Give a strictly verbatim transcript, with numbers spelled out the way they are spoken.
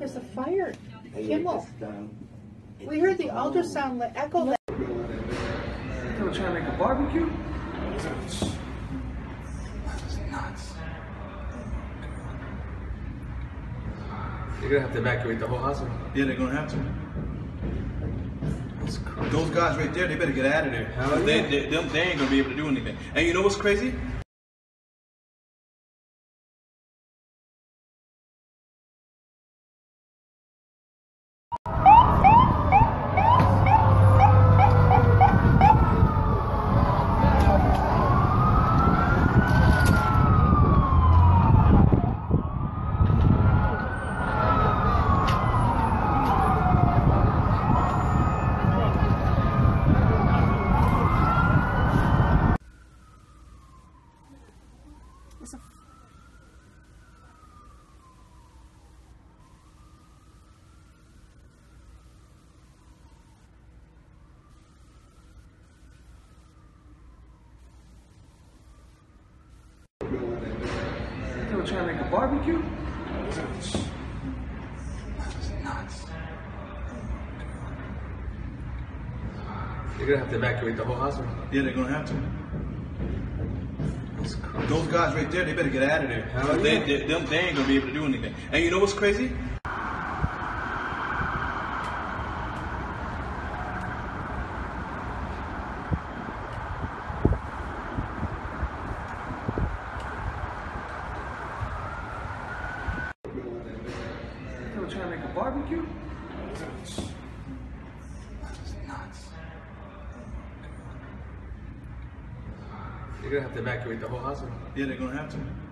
There's a fire. Hey, Kimmel. just, um, We heard the ultrasound le- echo. Le- You were trying to make a barbecue? That's nuts. You're gonna have to evacuate the whole hospital. Yeah, they're gonna have to. That's crazy. Those guys right there, they better get out of there. Hell yeah. They, they, them, they ain't gonna be able to do anything. And you know what's crazy? There's a You were trying to make a barbecue? That's nuts. You're gonna have to evacuate the whole hospital. Yeah, they're gonna have to. That's crazy. Those guys right there, they better get out of there. Hell They, yeah. they, them, they ain't gonna be able to do anything. And you know what's crazy? You were trying to make a barbecue? That's nuts. You're gonna have to evacuate the whole hospital. Yeah, they're gonna have to.